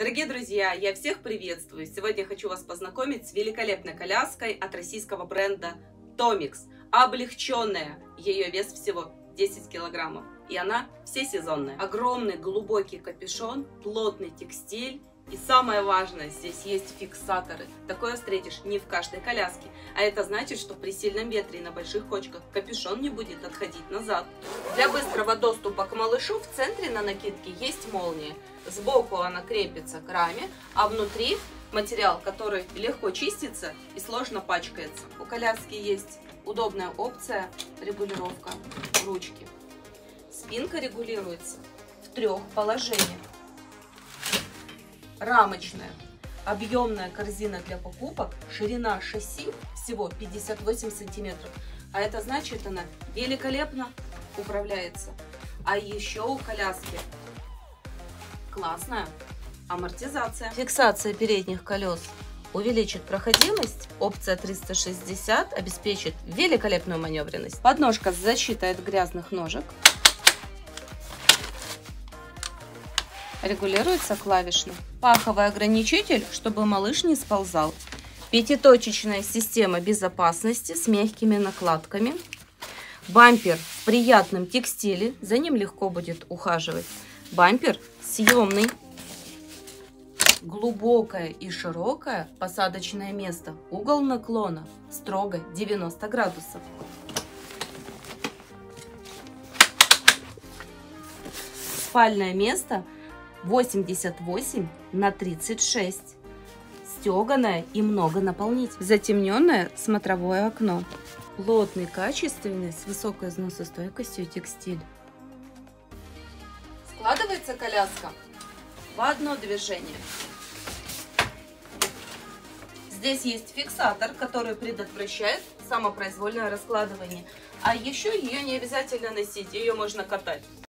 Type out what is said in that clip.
Дорогие друзья, я всех приветствую! Сегодня хочу вас познакомить с великолепной коляской от российского бренда Tomix. Облегченная, ее вес всего 10 килограммов. И она всесезонная. Огромный глубокий капюшон, плотный текстиль. И самое важное, здесь есть фиксаторы. Такое встретишь не в каждой коляске. А это значит, что при сильном ветре и на больших кочках капюшон не будет отходить назад. Для быстрого доступа к малышу в центре на накидке есть молния. Сбоку она крепится к раме, а внутри материал, который легко чистится и сложно пачкается. У коляски есть удобная опция регулировка ручки. Спинка регулируется в 3 положениях. Рамочная, объемная корзина для покупок, ширина шасси всего 58 сантиметров. А это значит, она великолепно управляется. А еще у коляски классная амортизация. Фиксация передних колес увеличит проходимость. Опция 360 обеспечит великолепную маневренность. Подножка с защитой от грязных ножек. Регулируется клавишно. Паховый ограничитель, чтобы малыш не сползал. 5-точечная система безопасности с мягкими накладками. Бампер в приятном текстиле, за ним легко будет ухаживать. Бампер съемный. Глубокое и широкое посадочное место. Угол наклона строго 90 градусов. Спальное место 88 на 36. Стеганое и много наполнителей. Затемненное смотровое окно. Плотный, качественный, с высокой износостойкостью текстиль. Складывается коляска в одно движение. Здесь есть фиксатор, который предотвращает самопроизвольное раскладывание. А еще ее не обязательно носить, ее можно катать.